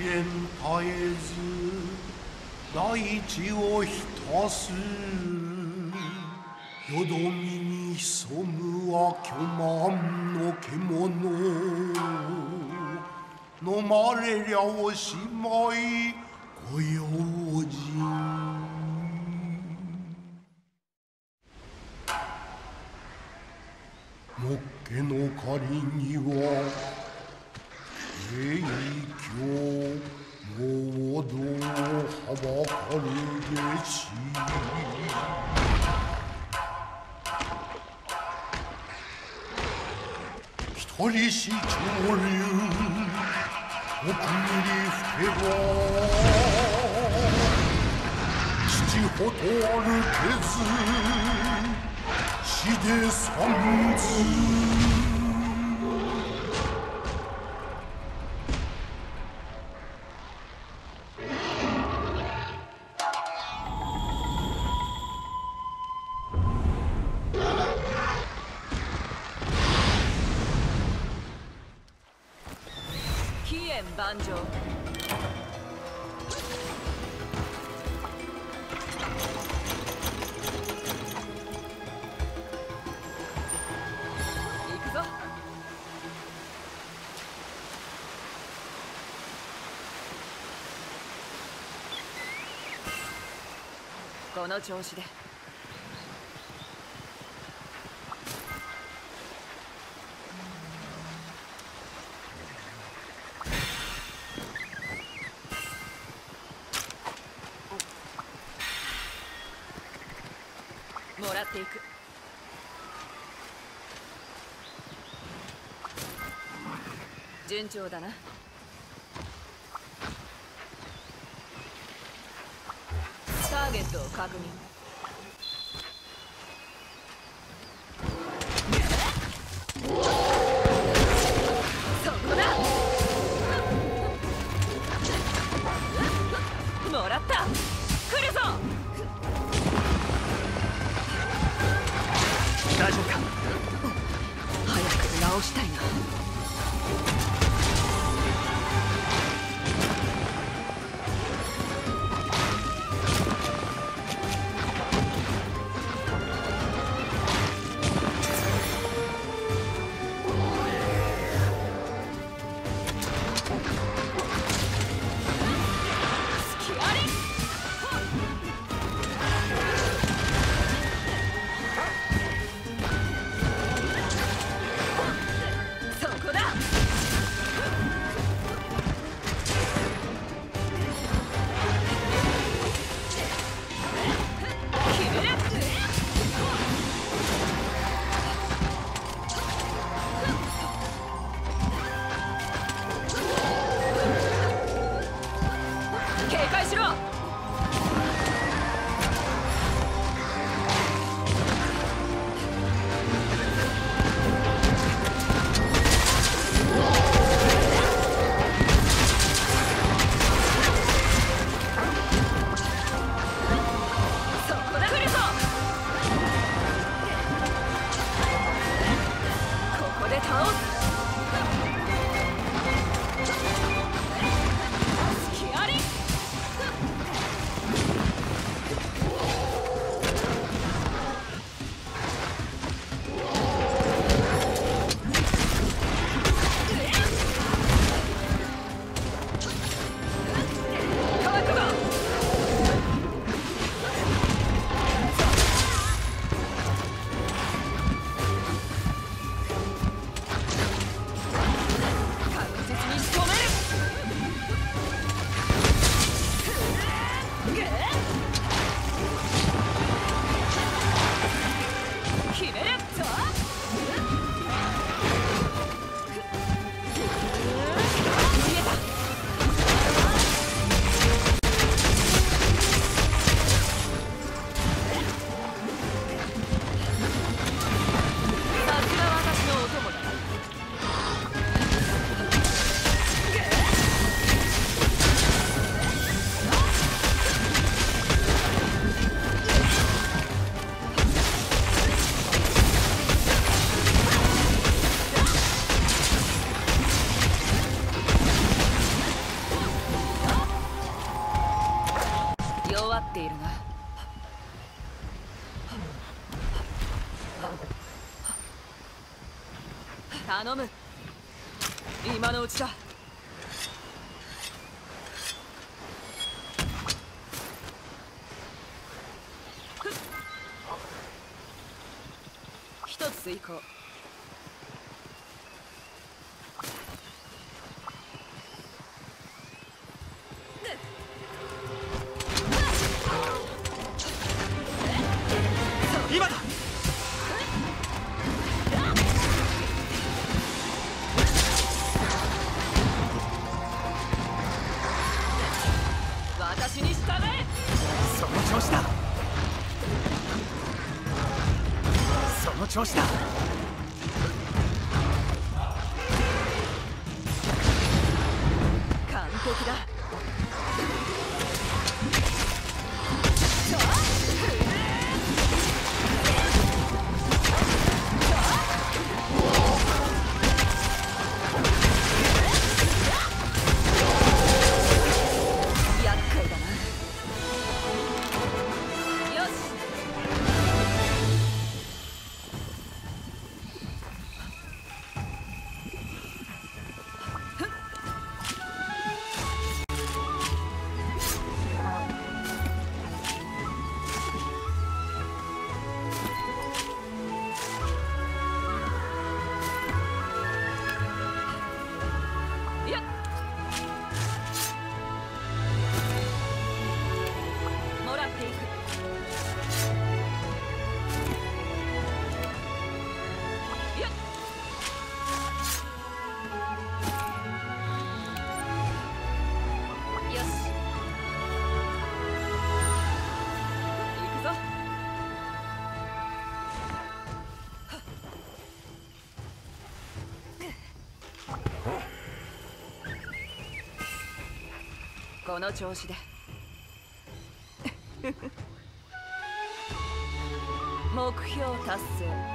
縁絶えず大地を浸すよどみに潜むは巨万の獣飲まれりゃおしまいご用心。もっけの狩りには景況盲導はばかるべし。一人し潮流奥に吹けば父ほとあるけず死で三途。 飛燕万丈。行くぞ。この調子で。もらっていく。順調だな。ターゲットを確認。そこだ。もらった。来るぞ。大丈夫か。早く直したいな。 頼む。今のうちだ。一つ遂行。 今だ。 私に従え。 その調子だ。その調子だ。 完璧だ。厄介だな。よし。やっ。もらっていく。やっ。よし。行くぞ。この調子で目標達成。